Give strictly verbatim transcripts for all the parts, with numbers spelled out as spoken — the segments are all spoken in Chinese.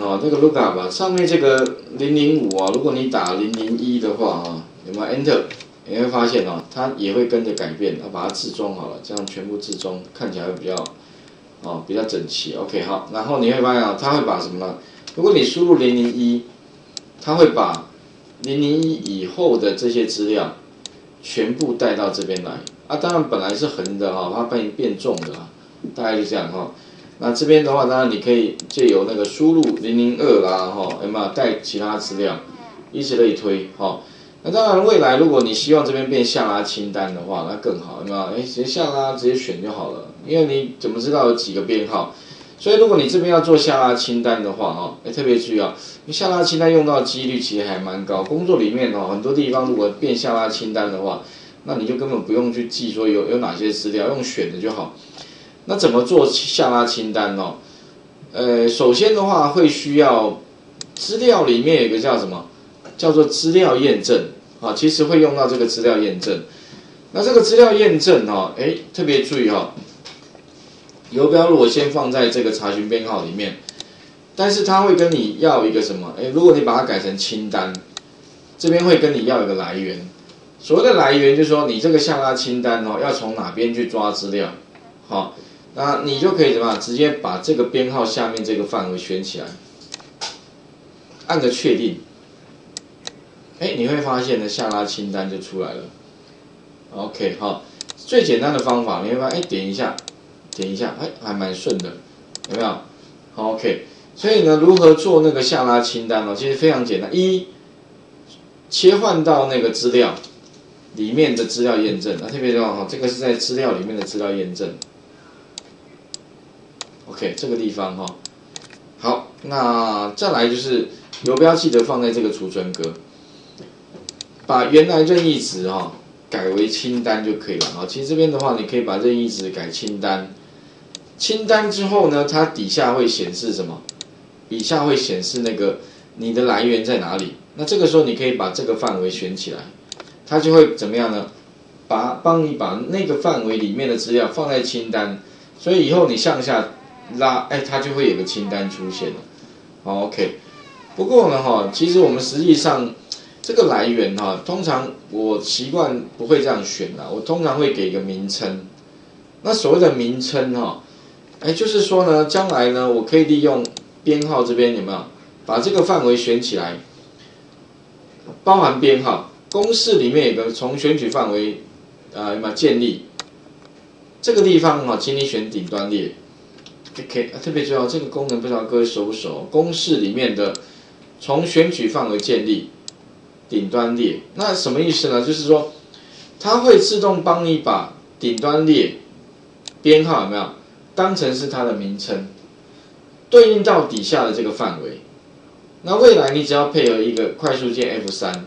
哈、哦，这个 lookup 啊，上面这个零零五啊，如果你打零零一的话啊，有没有 Enter？ 你会发现哦，它也会跟着改变，它把它置中好了，这样全部置中，看起来会比较哦比较整齐。OK 好，然后你会发现啊，它会把什么呢？如果你输入零零一，它会把零零一以后的这些资料全部带到这边来啊。当然本来是横的哈、哦，它变变重的啦，大概就这样哈、哦。那这边的话，当然你可以借由那个输入零零二啦哈，有没有带其他资料，以此类推哈。哦那当然，未来如果你希望这边变下拉清单的话，那更好，有没有？哎，直接下拉直接选就好了，因为你怎么知道有几个编号？所以如果你这边要做下拉清单的话，哦，哎，特别注意啊，你下拉清单用到的几率其实还蛮高。工作里面哦，很多地方如果变下拉清单的话，那你就根本不用去记说有有哪些资料，用选的就好。那怎么做下拉清单哦？呃，首先的话会需要资料里面有一个叫什么？叫做资料验证啊，其实会用到这个资料验证。那这个资料验证哈，哎，特别注意哈，游标如果先放在这个查询编号里面，但是它会跟你要一个什么？哎，如果你把它改成清单，这边会跟你要一个来源。所谓的来源就是说，你这个下拉清单哦，要从哪边去抓资料？好，那你就可以怎么样？直接把这个编号下面这个范围选起来，按个确定。哎，你会发现呢，下拉清单就出来了。OK， 好，最简单的方法，你会发现，哎，点一下，点一下，哎，还蛮顺的，有没有？好 ，OK。所以呢，如何做那个下拉清单呢？其实非常简单。一，切换到那个资料里面的资料验证，啊，特别重要哈，这个是在资料里面的资料验证。OK， 这个地方哈，好，那再来就是游标记得放在这个储存格。把原来任意值哈改为清单就可以了啊。其实这边的话，你可以把任意值改清单。清单之后呢，它底下会显示什么？底下会显示那个你的来源在哪里。那这个时候你可以把这个范围选起来，它就会怎么样呢？把帮你把那个范围里面的资料放在清单，所以以后你向下拉，哎，它就会有个清单出现了。好 ，OK。不过呢，哈，其实我们实际上。这个来源哈，通常我习惯不会这样选啦，我通常会给一个名称。那所谓的名称哈，哎，就是说呢，将来呢，我可以利用编号这边有没有把这个范围选起来，包含编号。公式里面有个从选取范围啊，有没有建立？这个地方哈，请你选顶端列。OK， 特别重要，这个功能不知道各位熟不熟？公式里面的从选取范围建立。顶端列，那什么意思呢？就是说，它会自动帮你把顶端列编号有没有当成是它的名称，对应到底下的这个范围。那未来你只要配合一个快速键 F 三，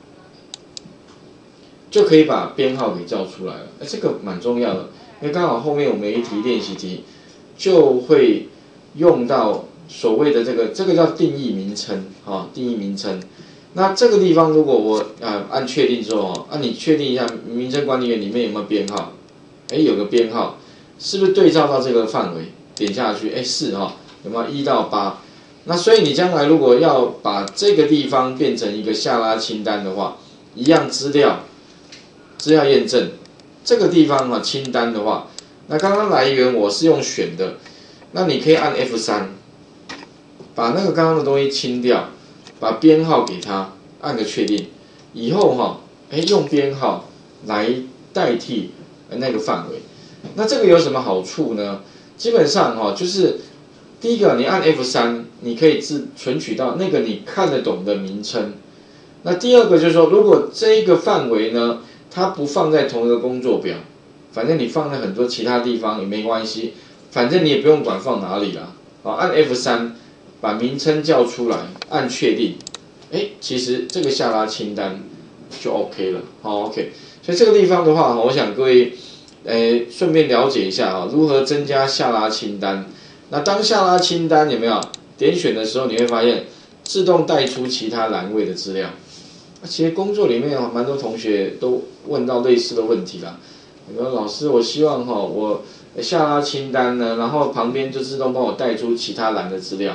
就可以把编号给叫出来了。哎，这个蛮重要的，因为刚好后面我们有一题练习题就会用到所谓的这个，这个叫定义名称啊，定义名称。那这个地方，如果我啊按确定之后哦，那、啊、你确定一下名称管理员里面有没有编号？哎，有个编号，是不是对照到这个范围？点下去，哎是哈、哦，有没有一到八？那所以你将来如果要把这个地方变成一个下拉清单的话，一样资料，资料验证这个地方哈、啊、清单的话，那刚刚来源我是用选的，那你可以按 F 三，把那个刚刚的东西清掉。把编号给它，按个确定，以后哈，哎，用编号来代替那个范围。那这个有什么好处呢？基本上哈，就是第一个，你按 F 三，你可以自存取到那个你看得懂的名称。那第二个就是说，如果这一个范围呢，它不放在同一个工作表，反正你放在很多其他地方也没关系，反正你也不用管放哪里啦。啊，按 F 三。把名称叫出来，按确定，哎，其实这个下拉清单就 OK 了，好 OK。所以这个地方的话，我想各位，诶，顺便了解一下啊，如何增加下拉清单。那当下拉清单有没有点选的时候，你会发现自动带出其他栏位的资料。其实工作里面有蛮多同学都问到类似的问题啦。你说老师，我希望哈我下拉清单呢，然后旁边就自动帮我带出其他栏的资料。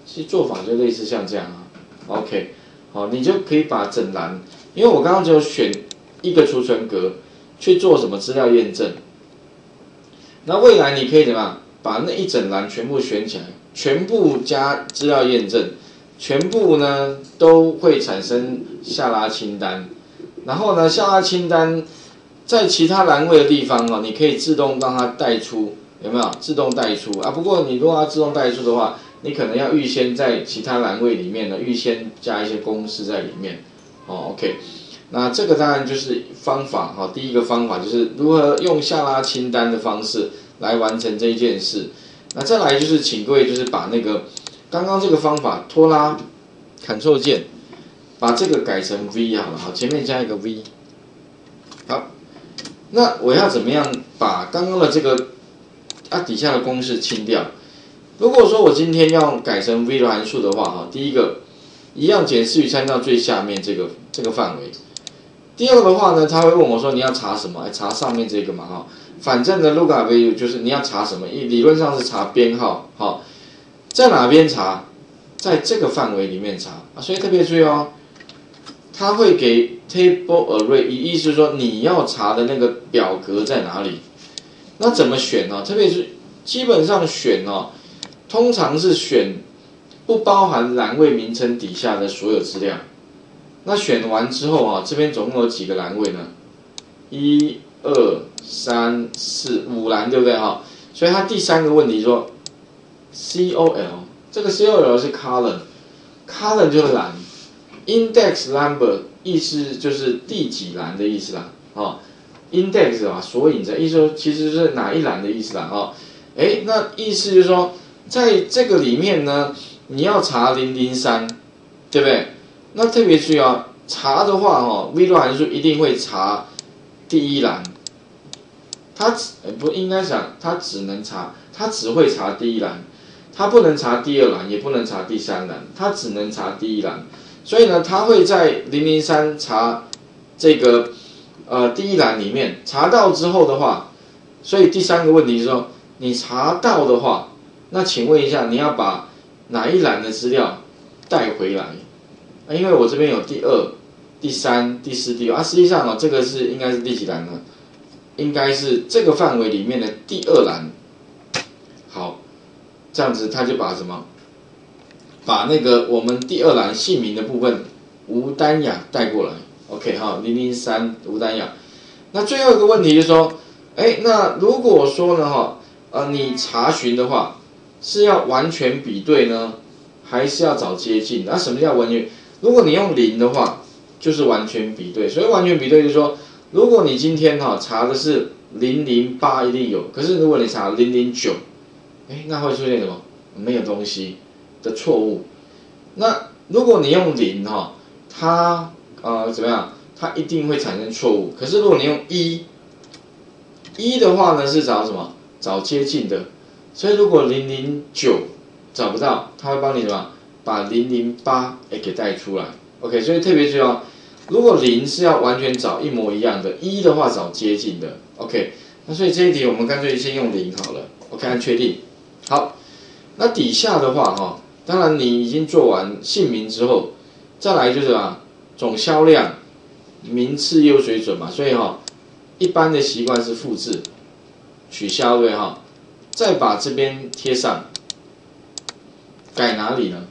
其实做法就类似像这样啊。OK， 好，你就可以把整栏，因为我刚刚只有选一个储存格去做什么资料验证。那未来你可以怎么样？把那一整栏全部选起来，全部加资料验证，全部呢都会产生下拉清单。然后呢，下拉清单在其他栏位的地方哦，你可以自动让它带出，有没有？自动带出啊。不过你如果要自动带出的话，你可能要预先在其他栏位里面呢，预先加一些公式在里面。哦 ，OK。那这个当然就是方法哈，第一个方法就是如何用下拉清单的方式来完成这一件事。那再来就是请各位就是把那个刚刚这个方法拖拉 Ctrl 键，把这个改成 V 好了，好，前面加一个 V。好，那我要怎么样把刚刚的这个啊底下的公式清掉？如果说我今天要改成 V 的函数的话，哈，第一个一样检视与参照最下面这个这个范围。第二个的话呢，他会问我说你要查什么？查上面这个嘛，哈。反正呢 lookup value 就是你要查什么，理论上是查编号，好，在哪边查？在这个范围里面查啊，所以特别注意哦，它会给 table array， 意思是说你要查的那个表格在哪里？那怎么选呢？特别是基本上选哦，通常是选不包含栏位名称底下的所有资料。那选完之后啊，这边总共有几个栏位呢？一、二、三、四、五栏，对不对哈？所以它第三个问题说 C O L， 这个 C O L 是 column，column 就是栏 ，index number 意思就是第几栏的意思啦，哦 ，index 啊，索引的意思说其实是哪一栏的意思啦，哦，哎，那意思就是说在这个里面呢，你要查零零三，对不对？那特别注意啊，查的话哦 ，V 函数一定会查第一栏，它不应该讲，它只能查，它只会查第一栏，它不能查第二栏，也不能查第三栏，它只能查第一栏。所以呢，它会在零零三查这个呃第一栏里面查到之后的话，所以第三个问题是说，你查到的话，那请问一下，你要把哪一栏的资料带回来？因为我这边有第二、第三、第四、第六啊，实际上哦，这个是应该是第几栏呢？应该是这个范围里面的第二栏。好，这样子他就把什么？把那个我们第二栏姓名的部分吴丹雅带过来。OK 哈，零零三吴丹雅。那最后一个问题就是说，哎，那如果说呢哈，呃，你查询的话是要完全比对呢，还是要找接近？那什么叫完全？如果你用零的话，就是完全比对。所以完全比对就是说，如果你今天哈查的是零零八一定有，可是如果你查零零九，哎，那会出现什么？没有东西的错误。那如果你用零哈，它呃怎么样？它一定会产生错误。可是如果你用一，一的话呢是找什么？找接近的。所以如果零零九找不到，它会帮你什么？把零零八也给带出来 ，OK， 所以特别注意哦，如果零是要完全找一模一样的，一的话找接近的 ，OK， 那所以这一题我们干脆先用零好了 ，OK， 按确定。好，那底下的话哈，当然你已经做完姓名之后，再来就是啊总销量、名次优水准嘛，所以哈一般的习惯是复制、取消对哈，再把这边贴上，改哪里呢？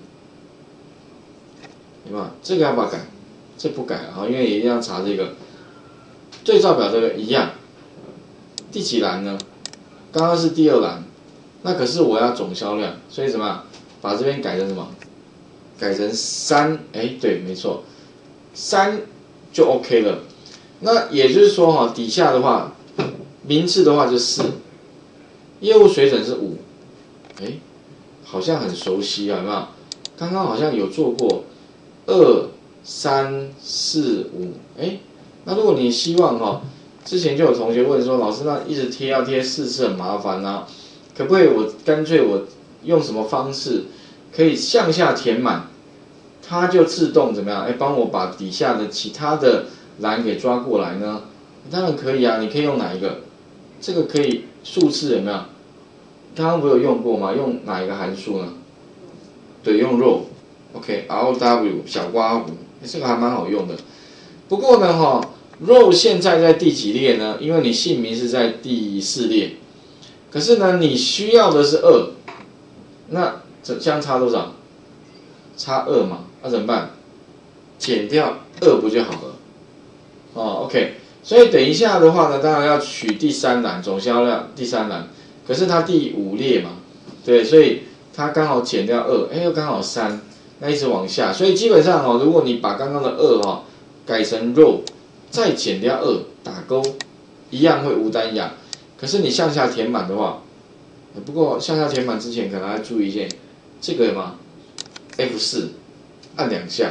有没有？这个要不要改？这不改啊，因为一定要查这个对照表，这个一样。第几栏呢？刚刚是第二栏，那可是我要总销量，所以怎么样？把这边改成什么？改成三，哎，对，没错，三就 OK 了。那也就是说哈，底下的话，名次的话就四，业务水准是五，哎，好像很熟悉啊，有没有？刚刚好像有做过。二三四五，哎，那如果你希望哈，之前就有同学问说，老师那一直贴要贴四次很麻烦啊，可不可以我干脆我用什么方式可以向下填满，它就自动怎么样？哎，帮我把底下的其他的栏给抓过来呢？当然可以啊，你可以用哪一个？这个可以数字有没有？刚刚不有用过吗？用哪一个函数呢？ 对，用 row，OK，R O W 小刮弧，这个还蛮好用的。不过呢，哈 ，row 现在在第几列呢？因为你姓名是在第四列，可是呢，你需要的是二，那这这样差多少？差二嘛，那、啊、怎么办？减掉二不就好了？哦 ，OK。所以等一下的话呢，当然要取第三栏总销量第三栏，可是它第五列嘛，对，所以它刚好减掉二，哎，又刚好三，那一直往下，所以基本上哦，如果你把刚刚的二哈、哦、改成 row， 再减掉二打勾，一样会无单压。可是你向下填满的话，不过向下填满之前可能要注意一件，这个嘛 F 四 按两下。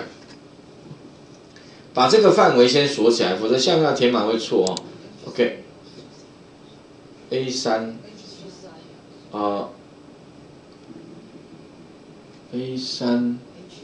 把这个范围先锁起来，否则向下填满会错哦。OK，A 三，啊 ，A 三，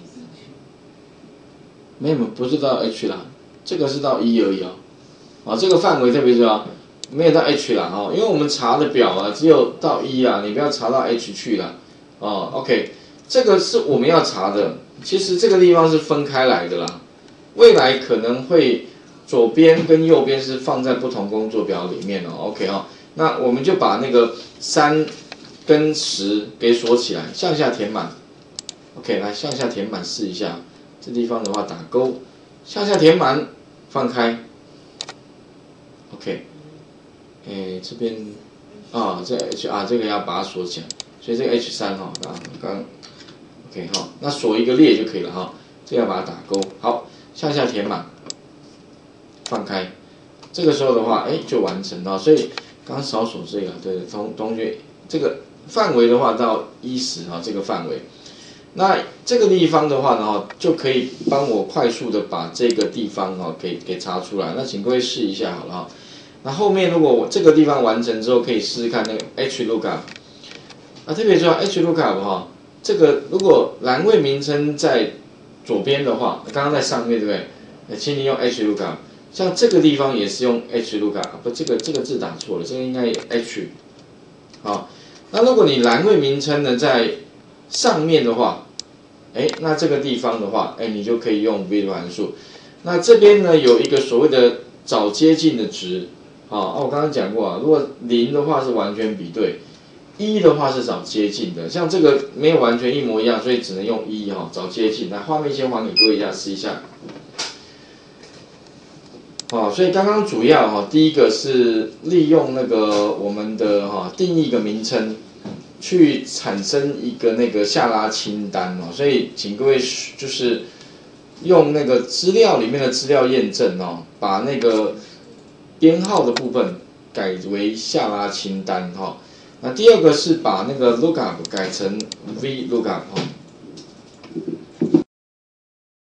没有，不是到 H 啦，这个是到一而已哦。啊，这个范围特别重要，没有到 H 啦哦，因为我们查的表啊只有到一啊，你不要查到 H 去啦。哦 ，OK， 这个是我们要查的，其实这个地方是分开来的啦。未来可能会左边跟右边是放在不同工作表里面哦 ，OK 哦，那我们就把那个三跟十给锁起来，向下填满 ，OK， 来向下填满试一下，这地方的话打勾，向下填满，放开 ，OK， 哎这边啊这 H 啊这个要把它锁起来，所以这个 H 三哈啊刚 OK 哈，那锁一个列就可以了哈，这个要把它打勾，好。向下填满，放开，这个时候的话，哎，就完成了。所以刚刚少锁这个，对同同学，这个范围的话到一十哈，这个范围，那这个地方的话呢，就可以帮我快速的把这个地方哈给给查出来。那请各位试一下好了哈。那后面如果我这个地方完成之后，可以试试看那个 H lookup， 啊，特别重要 H lookup 哈，这个如果栏位名称在左边的话，刚刚在上面对不对？请你用 H lookup， 像这个地方也是用 H lookup， 不，这个这个字打错了，这个应该 H。好，那如果你栏位名称呢在上面的话，哎，那这个地方的话，哎，你就可以用 V 函数。那这边呢有一个所谓的找接近的值，啊，我刚刚讲过啊，如果零的话是完全比对。一的话是找接近的，像这个没有完全一模一样，所以只能用一哈找接近。来，画面先还给各位一下，试一下。哦，所以刚刚主要哈，第一个是利用那个我们的哈定义一个名称，去产生一个那个下拉清单哦。所以请各位就是用那个资料里面的资料验证哦，把那个编号的部分改为下拉清单哈。那第二个是把那个 lookup 改成 V lookup 哈，